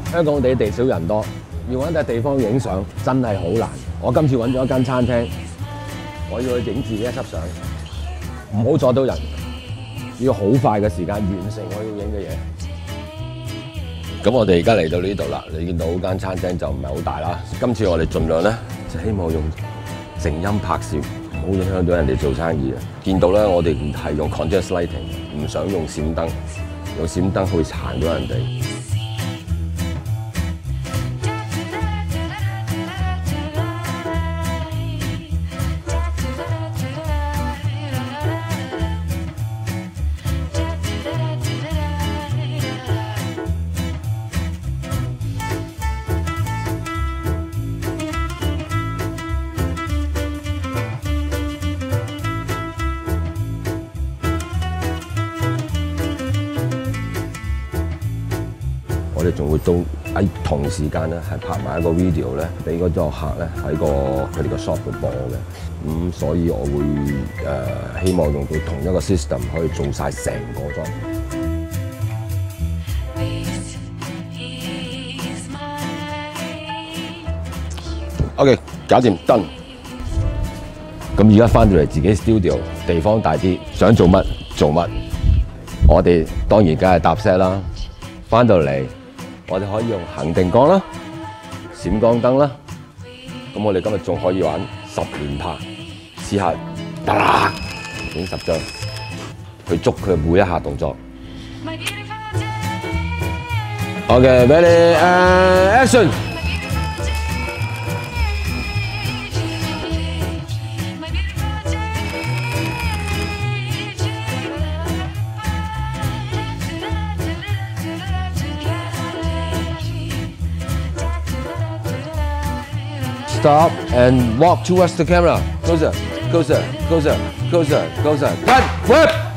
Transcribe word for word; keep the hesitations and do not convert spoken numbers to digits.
香港地地少人多，要揾笪地方影相真係好難。我今次揾咗一間餐廳，我要去影自己一輯相，唔好阻到人，要好快嘅時間完成我要影嘅嘢。咁我哋而家嚟到呢度啦，你見到間餐廳就唔係好大啦。今次我哋盡量咧就希望用靜音拍攝，唔好影響到人哋做生意啊。見到咧，我哋係用 contrast lighting， 唔想用閃燈，用閃燈會殘到人哋。我哋仲會都喺同時間咧，係拍埋一個 video 咧，俾嗰個客咧喺個佢哋個 shop 度播嘅。咁、嗯、所以我會誒、呃、希望用到同一個 system 可以做晒成個 job。OK， 搞掂 done。咁而家翻到嚟自己 studio， 地方大啲，想做乜做乜。我哋當然梗係搭 set 啦。翻到嚟。我哋可以用恒定光啦、閃光燈啦，咁我哋今日仲可以玩十連拍，試下得啦，影十張，去捉佢每一下動作。OK， ready， uh, action！ Stop and walk towards the camera. Closer, closer, closer, closer, closer. Cut, whip!